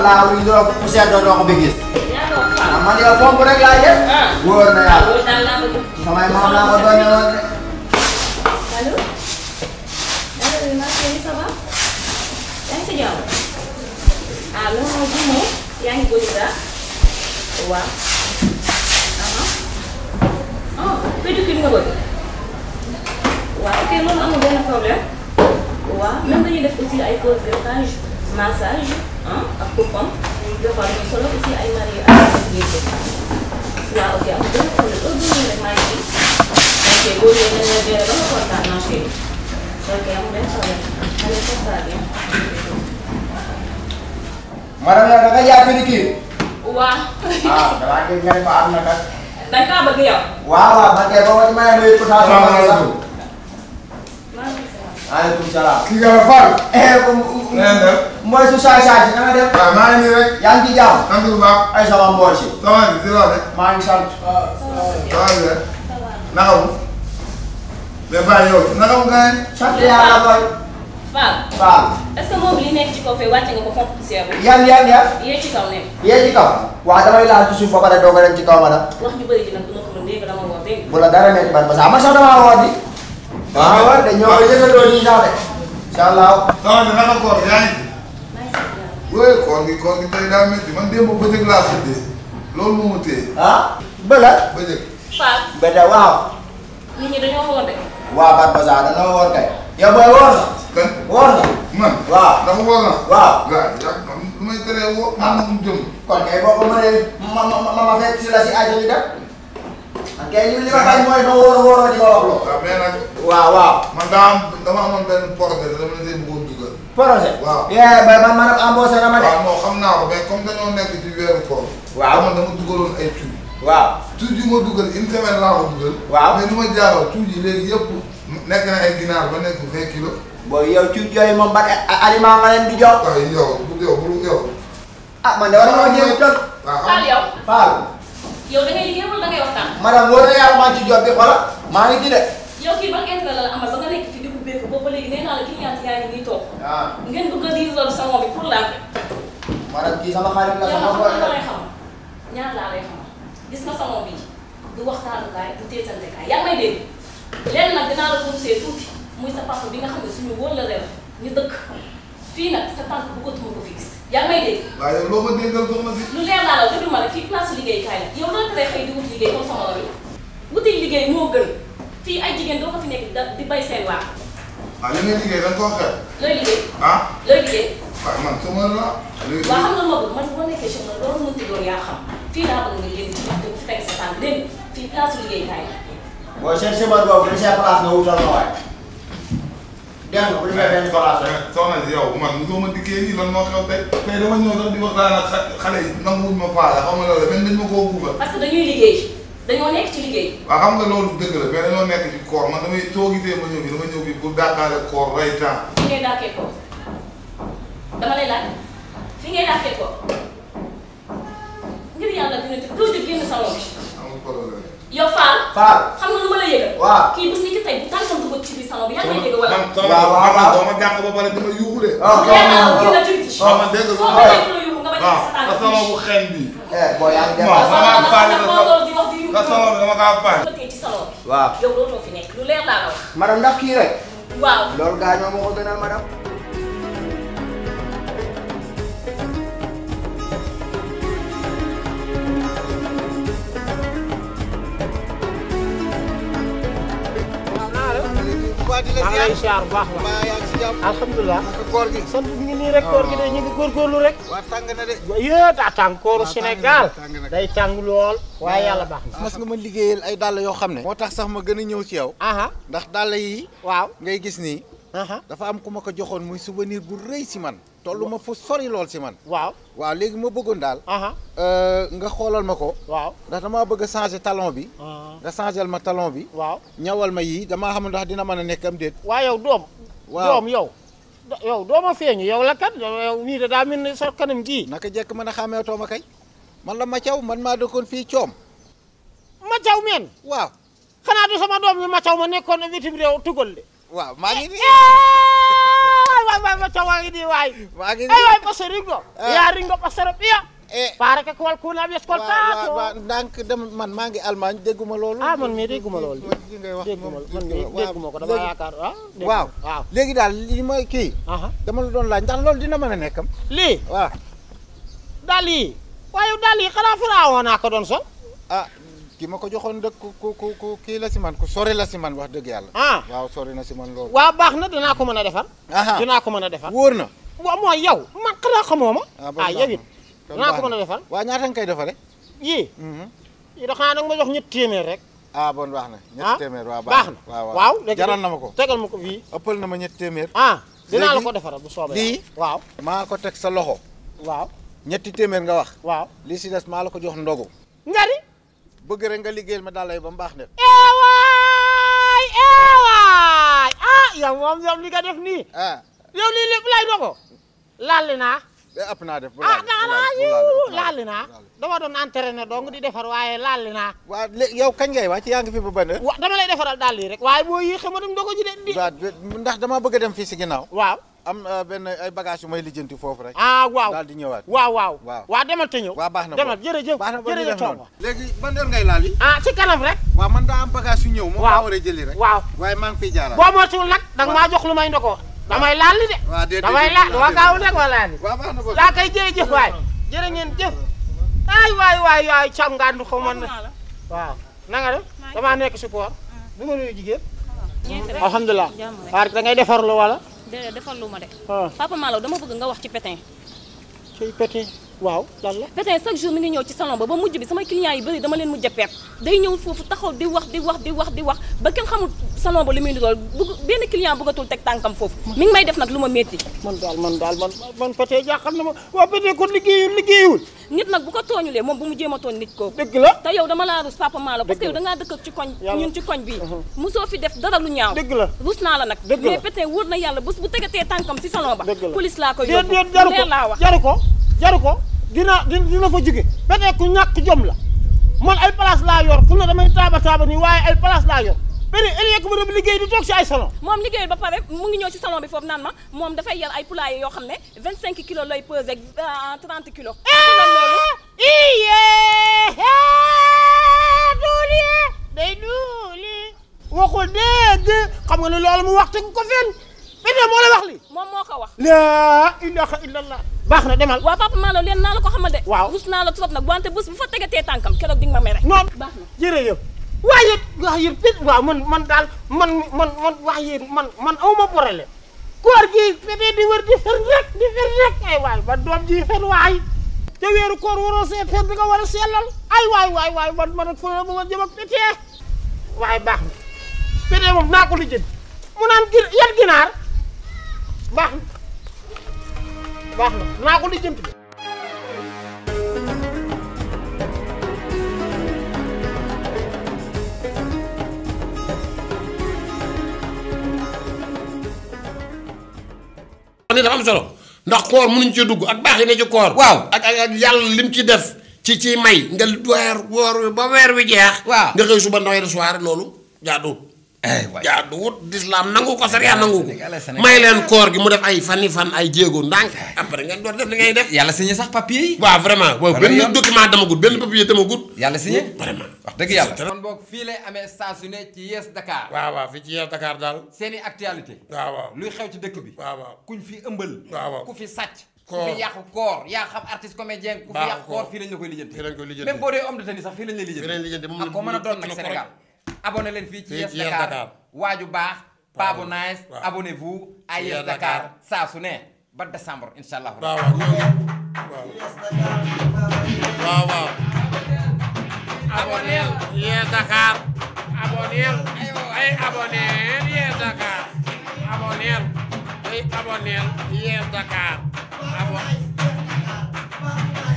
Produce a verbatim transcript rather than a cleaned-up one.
laa luy doon ku seet doo ko bëgg. yaa doon faal. man yow fomp rek laay def. wóor na yàlla. wóor daal laa bëgg. samay maam laa ko doon ne woon de. allo. allo maa ngi leen ça va. yaa ngi si jàmm. ah non non bii moom yaa ngi bëgg daal. waaw. ah pédicure nga bëgg. waaw ok loolu amul benn problème. waaw même dañuy def aussi ay pause greffage massage ah ak coupon des fois dañuy solo aussi ay marié ak yéen waaw ok amul benn problème heure bii rek maa ngi ok boo ñëwee nañ la gérer ba nga kontaan naa chérie ok amul benn problème allez ça va bien. madame yow da nga jaay pédicure. waaw. ah damaa dégg nga ne ko am na kat. da nga kaa bëgg yow. waaw waaw man kay ba ma ci mayee nuyu ko saa sama sax. maaleykum salaam. kii nga la Fall. mooy su saay saay si na nga def. waaw maa ngi nii rek. yaa ngi ci jàmm. sant bu baax. ay sama mbool si. ça va si la rek. maa ngi sant. ça va bien. naka mu. mais Baye yow naka mu gën. sant yàlla boy. Fall. Fall. est-ce que moom li nekk ci kaw fee wàcce nga ko fomp poussière bi. yan yan yan. yee ci kaw nekk. yee ci kaw. waaw damay laal ci suuf ba pare doog a dem ci kaw ma nag. wax ju bëri ji nag du ma ko mën dégg dama woo dégg. bu la dara nekk ban parce que man sax damaa woor di. waaw waaw dañoo yëngaloo nii sax de. incha allah. ça va de naka koor yaa ngi ci. maa ngi sant yàlla. oui koor gi koor gi tey daa métti man démb bëccëg laa tëddee loolu moo ma téye. ah. bële. bëccëg. Fall. bële waaw. nit ñi dañoo woor de. waaw Bart Baza dañoo woor kay. yow booy woor na. kan. woor na. man. waaw ndax woor na. waaw. waaw yaa man lu may teree woo. man na mu jëm. kon kay boo ko mënee ma ma ma ma fekk si la si àjjana def. ok li li ma bañ mooy ma wóor a wóoroo di ma wax loo. waaw mais nag. waaw waaw. man daa am dama amoon benn projet dama la see bëggoon dugal. projet. waaw. yaa ba man maanaam embauché na ma de. waaw non xam naa ko mais comme dañoo nekk ci weeru koor. waaw man dama dugaloon ay tuuti. waaw. tuuti yi ma dugal une semaine laa ko dugal. waaw mais li ma jaaxal tuuti yi léegi yëpp nekk na ay ginaar ba nekk vingt kilos. booy yow ci yooyu moom ban aliment nga leen di jox. waaw yow bu yow bu yow. ah man de war na ma jéem jot. waaw Fall yow. Fall. yow da ngay liggéey wala da ngay waxtaan. madame wóor na yàlla maa ngi ci jot bi xoolal maa ngi ci de. yow kii ban intérêt la la amal ba nga nekk fi di ubbeeku boobu ba léegi nee naa la client yaa ngi nii toog. ah. ngeen bëgg a diisal salon bi pour la. madame kii sama xarit la yow sama xam boy nga la. lay xam ñaar laa lay xam gis nga salon bi du waxtaanukaay du teesantekaay yaa ngi may dégg lenn nag dinaa la conseillé tuuti muy sa papa bi nga xam ne suñu wóor la rew ñu dëkk fii nag sa tànk bëggatuma ko fi gis yaa ngi may dégg. waaw yow loo ma déggal soxna si. lu leer laa la déglu ma rek fii place liggéeykaay la yow doo teree xëy di wut liggéey comme sama loolu wuti liggéey moo gën fii ay jigéen doo ko fi nekk da di bay seen waa. waaw li ngay liggéey da nga koo xeeb. looy liggéey. ah. looy liggéey. waaw man chômeur la. léegi waaw xam nga ma bëgg man boo nekkee chômeur loolu mënti doon yaa xam fii laa bëgg nga génn ci biir fi fekk sa tànk dégg nga fii place liggéeykaay la. booy seen semence boobu dañ see place nga wutal ma waay. dégg nga bu ñu fee benn place rek. soxna si yow man mosoo ma dikkee nii lan moo xew tey. tey dama ñëw sax di waxtaan ak xale yi nanguwuñ ma faale xam nga loolu même dañ ma koo buugal. parce que dañuy liggéey dañoo nekk ci liggéey. waaw xam nga loolu dëgg la mais dañoo nekk ci koor man damay soo gisee ma ñëw bi dama ñëw bi pour dàqaale koor rey temps. fi ngay dàkkee ko dama lay laaj fi ngay dàkkee ko ngir yàlla dina te doo jóg génn salon bi. amul problème. yow Fall. Fall. xam nga lu ma la yëgal. waaw kii bu si ki tey bu tànkam dugg ci biir salon bi yaa ngi may dégg wala. waaw waaw waaw doo ma jàpp ba pare dama yuuxu de. ok waaw la ci waaw man dégg nga soo ko dégg la yuuxu nga bañ a sa tànk waaw sama bu xeeñ bi. eh booy yaa ngi dem. non sama faale la loolu di wax di yuuxu. la salon bi dama kaa faale. ko tey ci salon bi. waaw yow dootoo fi nekk lu leer laa la wax. madame ndax kii rek. waaw. loolu gaañoo moo ko gënal madame. maa ngi lay siyaar bu baax la alhamdulilah koor gi sant ñu ngi nii rek koor gi de ñu ngi góorgóorlu rek waa tàng na de yée daa tàng kooru Sénégal day tàng lool waaye yàlla baax na mas nga ma liggéeyal ay dàll yoo xam ne moo tax sax ma gën a ñëw ci yow aha ndax dàll yi waaw ngay gis nii aha dafa am ku ma ko joxoon muy souvenir bu rëy si man tollu ma fu sori lool si man waaw waaw léegi ma bëggoon daal aha nga xoolal ma ko waaw ndax damaa bëgg a changer talon bi nga changer ma talon bi waaw ñawal ma yii damaa xam ndax dina mën a nekk am déet waaw yow doom waaw doom yow yow dooma feeñu yow la kat yow nii da daa mel ni sa kanam gii naka jekk mën a xàmmee tooma kay man la Mathiaw man maa dëkkoon fii coom Mathiaw men waaw xanaa du sama doom yi Mathiaw ma nekkoon bitim réew tugal de waaw maa ngi nii waay waay waay ma cawa ngi di waay maa ngi ay waay passé ringo ya ringo passé pia eh pare que qualcuno abbia ascoltato waaw ndànk dem man maa ngi Allemagne dégguma loolu ah man mii dégguma loolu li ngay wax dégguma man mii dégguma ko dama yaakaar ah waaw waaw léegi daal li mooy kii dama la doon laaj ndax loolu dina mën a nekkam lii waaw daal yi waaye daal yi xanaa firaawoon naa ko doon sol ah ki ma ko joxoon dëkk ku ku ku kii la si man ku sori la si man wax dëgg yàlla ah waaw sori na si man loolu waaw baax na dinaa ko mën a defar dinaa ko mën a defar wóor na waaw mooy yow man xanaa xamoo ma ah yow it dinaa ko mën a defar waaw ñaata nga koy defare yii yii da xanaa nag ma jox ñetti téeméer rek ah bon baax na ñetti téeméer waaw baax na waaw waaw jaral na ma ko tegal ma ko fii ëppal na ma ñetti téeméer ah dinaa la ko defaral bu soobee lii waaw maa ko teg sa loxo waaw ñetti téeméer nga wax waaw li si des maa la ko jox ndogu ngari bëgg rek nga liggéeyal ma daal lay ba mu baax def ewaay ewaay ah yow moom yow li nga def nii ah yow lii lépp lay dogo lalli naa ëpp naa def bu ah laal danga naa yiw lalli naa dama doon entraîné dong di defar waaye lalli naa waaw léegi yow kañ ngay wàcc yaa ngi fi ba ban heure wa dama lay defaral daal lii rek waaye boo yéexee ma dem dogo ji de di ndax dama bëgg a dem fii si ginnaaw waaw am benn ay bagage yu may lijjanti foofu rek ah waaw daal di ñëwaat waaw waaw waaw waaw demal te ñëw waaw baax na demal jërëjëf baax na jërëjëf Tongo léegi ban heure ngay laal yi ah ci kanam rek waaw man daa am bagage yu ñëw moom laa war a jëli rek waaw waaye maa ngi fiy jaaraat boo moytuwul nag danga maa jox lu may ndoko damay laal li de waaw déedéet damay laal waa gaaw rek wala ni waaw baax na ko daa koy jërëjëf waay jërë ngeen jëf ay waay waay waay cam ngandu ko man waaw na nga def damaa nekk si koor bu ma nuyu jigéen alhamdulilah waar da ngay defarlu wala déedéet defal lu ma de. Papa Malaw dama bëgg nga wax ci Pétin. ci Pétin waaw lan la. Pétin chaque jour mi ngi ñëw ci salon ba ba mujj bi sama client yu bëri dama leen mujj a perte day ñëw foofu taxaw di wax di wax di wax di wax ba kenn xamul salon ba li muy dool bëgg benn client bëggatul teg tànkam foofu mi ngi may def nag lu ma métti. man daal man daal man man Pétin jaaxal na ma waa Pétin ko liggéeyul liggéeyul. nit nag bu ko tooñulee moom bu mu jéem a tooñ nit kooku. dëgg la te yow dama laa rus Papa Malaw parce que yow dangaa dëkk ci koñ ñun ci koñ bii mosoo fi def dara lu ñaaw. dëgg la rus naa la nag. dëgg la mais Pétin wóor na yàlla bés bu tegatee tànkam si salon ba. dëgg la police laa koy yóbbu déet jaru ko laa wax jaru ko jaru ko dina dina fa jóge Pétin ku ñàkk jom la man ay place laa yor fu ne damay taaba taaba nii waaye ay place laa yor Pétin ëllëg ma dem liggéey di toog si ay salon moom liggéeyul ba pare mu ngi ñëw ci salon bi foofu naan ma moom dafay yar ay poulailler yoo xam ne vingt cinq kilos lay peser ak trente kilos. iyee duuli day duuli waxul dégg xam nga ne loolu mu wax te ko fenn Pétin moo la wax li moom moo ko wax. laa ilaha illallah baax na demal. waaw Papa Malaw leen naa la ko xamal de. waaw rus naa la trop nag wante bés bu fa tegatee tànkam keroog di nga ma mere. non baax na jërëjëf. waaye wax yéen pét waaw man man daal man man man wax yéen man man awma problème koor gi Pétin di wër di fen rek di fen rek ay waay ba doom ji fen waay te weeru koor waroo see fen bi nga war a sellal ay waay waay waay man man ak fu ma ma jëm ak Pétin waaye baax na Pétin moom naa ko lijjanti mu naan gin yan ginaar baax na baax na naa ko lijjanti ni dafa am solo ndax koor mënuñ ci dugg ak baax yi ne ci koor waaw ak ak yàlla lim ci def ci ci may nga weer woor ba weer wi jeex waaw nga xëy suba ndawee soir loolu jaaduwut jaaduwut l'islam nangu ko sariya nangu ko may leen koor gi mu def ay fani fan ay jéego ndànk après ngeen door def li ngay def yàlla signé sax papier yi waaw vraiment waaw benn document damagut benn papier damagut yàlla signé vraiment wax dëgg yàlla kon boog fii lay amee saa su ne ci Yes Dakar waaw waaw fii ci Yes Dakar daal seeni actualité waaw waaw luy xew ci dëkk bi waaw waaw kuñ fi ëmbal waaw waaw ku fi sàcc ku koor fi yàqu koor yaa xam artiste comédien ku fi yàqu koor fii lañ la koy lijjanti fii lañ koy lijjanti même boo dee homme de tenue sax fii lañ lay fii lañ lijjanti lijjanti ak ko mën a doon nag Sénégal abonné leen fii ci Yes Dakar waaju baax pa bu nice abonnez-vous à Yes Dakar saa su ne ba décembre incha allah waaw waaw waaw waaw abonnez Yes Dakar abonnez ay abonnez Yes Dakar abonnez ay abonnez Yes Dakar abonnez